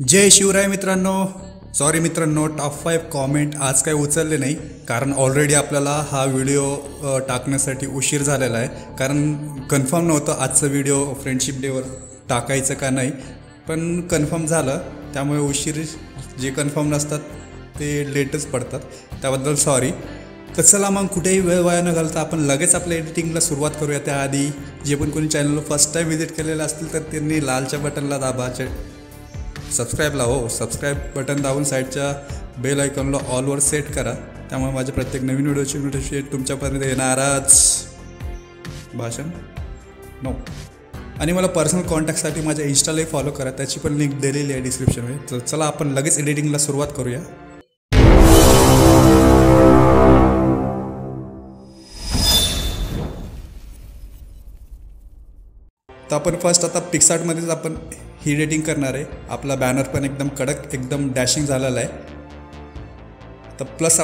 जय शिवराय मित्रांनो. सॉरी मित्रांनो, top 5 comment आज काय उचलले नाही, कारण ऑलरेडी आपल्याला हा व्हिडिओ टाकण्यासाठी उशीर झालेला आहे. कारण कन्फर्म नव्हतं आजचा व्हिडिओ फ्रेंडशिप डेवर टाकायचं का नाही, पण कन्फर्म झालं. त्यामुळे उशीर जे कन्फर्म नसतात ते लेटच पडतात, त्याबद्दल सॉरी. तर चला मग कुठेही वेळ वाया न घालता आपण लगेच आपल्या एडिटिंगला सुरुवात करूया. त्याआधी जे पण कोणी चॅनलला फर्स्ट टाईम व्हिजिट केलेलं असतील तर त्यांनी लालच्या बटनला दाबाचे, सबस्क्राईबला सबस्क्राईब बटन दाबून साईडच्या बेल आयकॉनला ऑलवर सेट करा. त्यामुळे माझ्या प्रत्येक नवीन व्हिडिओची नोटिफिकेशन तुमच्यापर्यंत येणारच. भाषण नो. आणि मला पर्सनल कॉन्टॅक्टसाठी माझ्या इंस्टालाही फॉलो करा, त्याची पण लिंक दिलेली आहे डिस्क्रिप्शनमध्ये. तर चला आपण लगेच एडिटिंगला सुरुवात करूया. तर आपण फर्स्ट आता पिक्सार्टमध्येच आपण ही एडिटिंग करणार आहे. आपला बॅनर पण एकदम कडक, एकदम डॅशिंग झालेला आहे. तर प्लस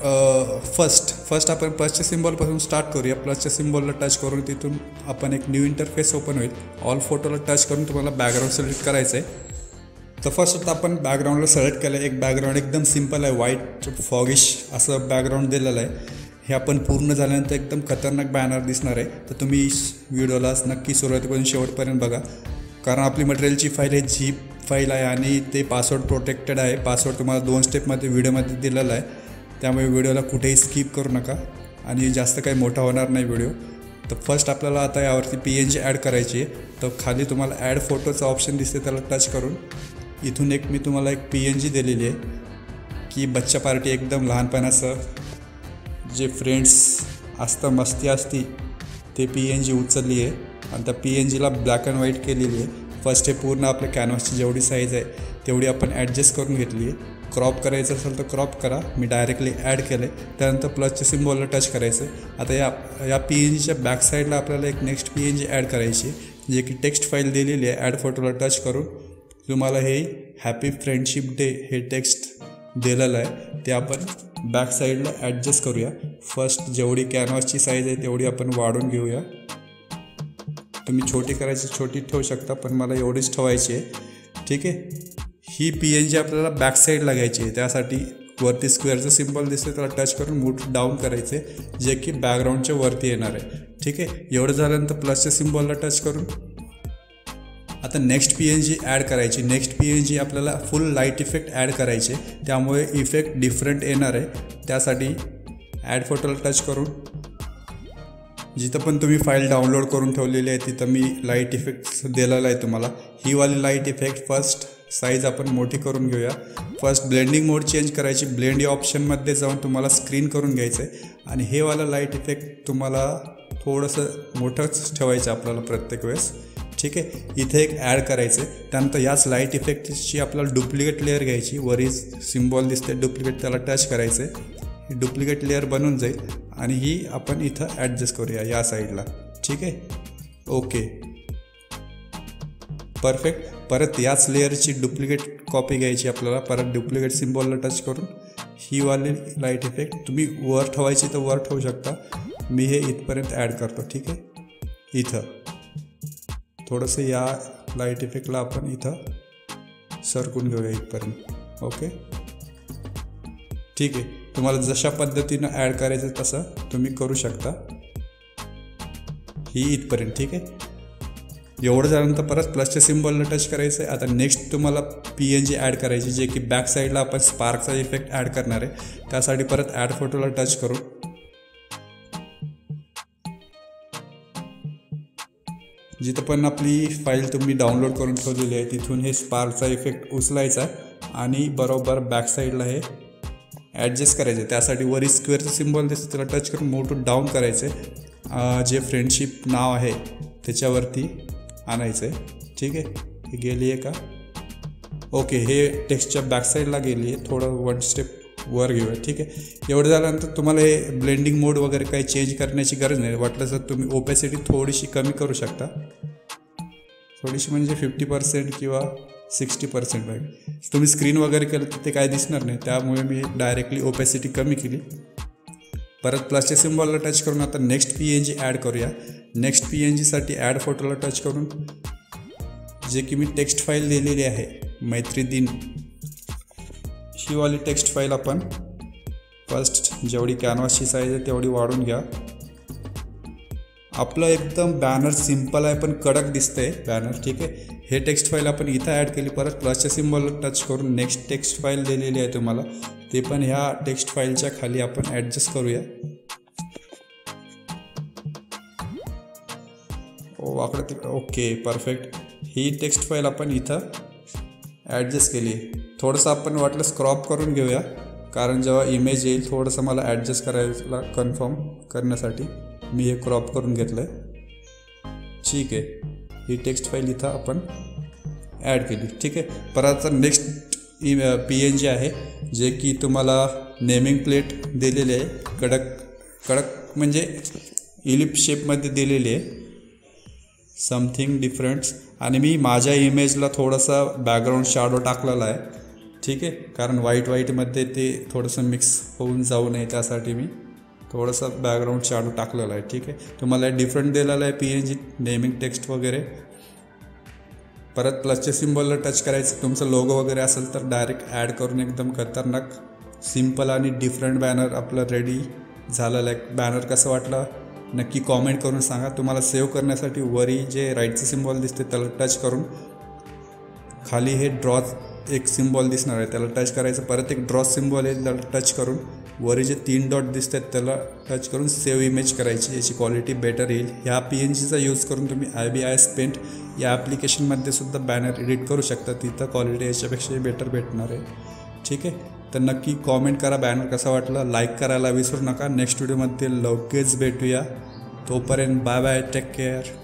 फर्स्ट आपण प्लसच्या सिम्बॉलपासून स्टार्ट करूया. प्लसच्या सिम्बॉलला टच करून तिथून आपण एक न्यू इंटरफेस ओपन होईल. ऑल फोटोला टच करून तुम्हाला बॅकग्राऊंड सिलेक्ट करायचं आहे. तर फर्स्ट आता आपण बॅकग्राऊंडला सिलेक्ट केलं आहे. एक बॅकग्राऊंड एकदम सिम्पल आहे, व्हाईट फॉगिश असं बॅकग्राऊंड दिलेलं आहे. हे आपण पूर्ण झाल्यानंतर एकदम खतरनाक बॅनर दिसणार आहे. तर तुम्ही व्हिडिओला नक्की सुरुवातीपासून शेवटपर्यंत बघा, कारण आपली मटेरियलची फाईल हे झीप फाईल आहे आणि ते पासवर्ड प्रोटेक्टेड आहे. पासवर्ड तुम्हाला 2 स्टेपमध्ये व्हिडिओमध्ये दिलेला आहे, त्यामुळे व्हिडिओला कुठेही स्किप करू नका आणि जास्त काही मोठा होणार नाही व्हिडिओ. तर फर्स्ट आपल्याला आता यावरती PNG ॲड करायची आहे. तर खाली तुम्हाला ॲड फोटोचा ऑप्शन दिसते, त्याला टच करून इथून मी तुम्हाला एक PNG दिलेली आहे की बच्चा पार्टी, एकदम लहानपणाचं जे फ्रेंड्स असतं, मस्ती असती, ते PNG उचलली आहे आणि त्या PNGला ब्लॅक अँड व्हाईट केलेली आहे. फर्स्ट हे पूर्ण आपल्या कॅनव्हासची जेवढी साईज आहे तेवढी आपण ॲडजस्ट करून घेतली आहे. क्रॉप करायचं असेल तर क्रॉप करा, मी डायरेक्टली ॲड केलं आहे. त्यानंतर प्लसच्या सिम्बॉलला टच करायचं आहे. आता या PNGच्या बॅक साईडला आपल्याला एक नेक्स्ट PNG ॲड करायची, जे की टेक्स्ट फाईल दिलेली आहे. ॲड फोटोला टच करून तुम्हाला हे हॅपी फ्रेंडशिप डे हे टेक्स्ट दिलेलं आहे, ते आपण बॅक साईडला ॲडजस्ट करूया. फर्स्ट जेवढी कॅनव्हासची साईज आहे तेवढी आपण वाढून घेऊया. तुम्ही छोटी करायची छोटी ठेवू शकता, पण मला एवढीच ठेवायची आहे. ठीक आहे. ही PNG आपल्याला बॅक साईडला घ्यायची आहे. त्यासाठी वरती स्क्वेअरचं सिम्बॉल दिसते, त्याला टच करून मूव डाऊन करायचे, जे की बॅकग्राऊंडच्या वरती येणार आहे. ठीक आहे. एवढं झाल्यानंतर प्लसच्या सिम्बॉलला टच करून आता नेक्स्ट PNG ॲड करायची. नेक्स्ट PNG आपल्याला फुल लाईट इफेक्ट ॲड करायचे, त्यामुळे इफेक्ट डिफरंट येणार आहे. त्यासाठी ॲड फोटोला टच करून जिथं पण तुम्ही फाईल डाउनलोड करून ठेवलेली आहे तिथं मी लाईट इफेक्ट दिलेला आहे तुम्हाला. ही वाली लाईट इफेक्ट फर्स्ट साईज आपण मोठी करून घेऊया. फर्स्ट ब्लेंडिंग मोड चेंज करायची. ब्लेंड या ऑप्शनमध्ये जाऊन तुम्हाला स्क्रीन करून घ्यायचं आहे आणि हे वाला लाईट इफेक्ट तुम्हाला थोडंसं मोठंच ठेवायचं आपल्याला प्रत्येक वेळेस. ठीक आहे. इथे एक ॲड करायचं आहे. त्यानंतर याच लाईट इफेक्टची आपल्याला डुप्लिकेट लेअर घ्यायची. वरी सिम्बॉल दिसते डुप्लिकेट, त्याला टच करायचं आहे. ही डुप्लिकेट लेअर बनून जाईल आणि ही आपण इथं ॲडजस्ट करूया या साईडला. ठीक आहे. Okay, perfect. परत याच लेअरची डुप्लिकेट कॉपी घ्यायची आपल्याला. परत डुप्लिकेट सिम्बॉलला टच करून ही वाली लाईट इफेक्ट तुम्ही वर ठेवायची तर वर ठेवू शकता. मी हे इथपर्यंत ॲड करतो. ठीक आहे. इथं थोडंसं या लाईट इफेक्टला आपण इथं सरकून घेऊया इथपर्यंत. ओके, ठीक आहे. तुम्हाला जशा पद्धतीनं ॲड करायचं तसं तुम्ही करू शकता. ही इथपर्यंत. ठीक आहे. एवढं झाल्यानंतर परत प्लसच्या सिम्बॉलला टच करायचं आहे. आता नेक्स्ट तुम्हाला PNG ॲड करायची, जे की बॅक साईडला आपण स्पार्कचा इफेक्ट ॲड करणार आहे. त्यासाठी परत ॲड फोटोला टच करू जिथं पण आपली फाईल तुम्ही डाउनलोड करून ठेवलेली आहे तिथून हे स्पार्कचा इफेक्ट उचलायचा आहे आणि बरोबर बॅक साईडला हे ॲडजस्ट करायचं आहे. त्यासाठी वरी स्क्वेअरचं सिम्बॉल दिसतं, त्याला टच करून मूव टू डाऊन करायचं आहे. जे फ्रेंडशिप नाव आहे त्याच्यावरती आणायचं आहे. ठीक आहे. हे गेली आहे का? ओके, हे टेक्स्टच्या बॅक साईडला गेली आहे. थोडं 1 स्टेप वर घेऊया. ठीक आहे. एवढं झाल्यानंतर तुम्हाला हे ब्लेंडिंग मोड वगैरे काही चेंज करण्याची गरज नाही. वाटलं तर तुम्ही ओपॅसिटी थोडीशी कमी करू शकता. थोडीशी म्हणजे 50% किंवा 60% पाहिजे. तुम्ही स्क्रीन वगैरे केलं तर ते काय दिसणार नाही, त्यामुळे मी डायरेक्टली ओपॅसिटी कमी केली. परत प्लसच्या सिम्बॉलला टच करून आता नेक्स्ट PNG ॲड करूया. नेक्स्ट PNGसाठी ॲड फोटोला टच करून जे की मी टेक्स्ट फाईल दिलेली आहे मैत्री दिन ही वाली टेक्स्ट फाईल आपण फर्स्ट जेवढी कॅनव्हासची साईज आहे तेवढी वाढून घ्या. आपलं एकदम बॅनर सिम्पल आहे पण कडक दिसतंय बॅनर. ठीक आहे, हे टेक्स्ट फाईल आपण इथं ॲड केली. परत प्लसच्या सिम्बॉल टच करून नेक्स्ट टेक्स्ट फाईल दिलेली आहे तुम्हाला, ते पण ह्या टेक्स्ट फाईलच्या खाली आपण ॲडजस्ट करूया. वाकडं तिकडं. Okay, perfect. ही टेक्स्ट फाईल आपण इथं ॲडजस्ट केली. थोडंसं आपण वाटलं क्रॉप करून घेऊया, कारण जेव्हा इमेज येईल थोडंसं मला ॲडजस्ट करायला कन्फर्म करण्यासाठी मी हे क्रॉप करून घेतलं आहे. ठीक आहे, ही टेक्स्ट फाईल इथं आपण ॲड केली. ठीक आहे, परत नेक्स्ट PNG आहे जे की तुम्हाला नेमिंग प्लेट दिलेली आहे. कडक म्हणजे इलिप्स शेपमध्ये दिलेली आहे, समथिंग डिफरंट. आणि मी माझ्या इमेजला थोडासा बॅकग्राऊंड शॅडो टाकलेला आहे. ठीक आहे, कारण व्हाईटमध्ये ते थोडंसं मिक्स होऊन जाऊ नये त्यासाठी मी थोडंसं बॅकग्राऊंड शॅडो टाकलेला आहे. ठीक आहे, तुम्हाला डिफरंट दिलेला आहे PNG नेमिंग टेक्स्ट वगैरे. परत प्लसच्या सिम्बॉलला टच करायचं. तुमचं लोगो वगैरे असेल तर डायरेक्ट ॲड करून एकदम खतरनाक सिम्पल आणि डिफरंट बॅनर आपलं रेडी झालेलं आहे. बॅनर कसं वाटलं नक्की कॉमेंट करून सांगा. तुम्हाला सेव्ह करण्यासाठी वरी जे राईटचं सिम्बॉल दिसते त्याला टच करून खाली हे ड्रॉ एक सिम्बॉल दिसणार आहे त्याला टच करायचं. परत एक ड्रॉ सिम्बॉल आहे त्याला टच करून वरी जे 3 डॉट दिसत आहेत त्याला टच करून सेव्ह इमेज करायची. याची क्वालिटी बेटर येईल. ह्या PNGचा यूज करून तुम्ही IBIS पेंट या ॲप्लिकेशनमध्ये सुद्धा बॅनर एडिट करू शकता. तिथं क्वालिटी याच्यापेक्षाही बेटर भेटणार आहे. ठीक आहे, तर नक्की कॉमेंट करा बॅनर कसा वाटला. लाईक करायला विसरू नका. नेक्स्ट व्हिडिओमध्ये लगेच भेटूया. तोपर्यंत बाय बाय, टेक केअर.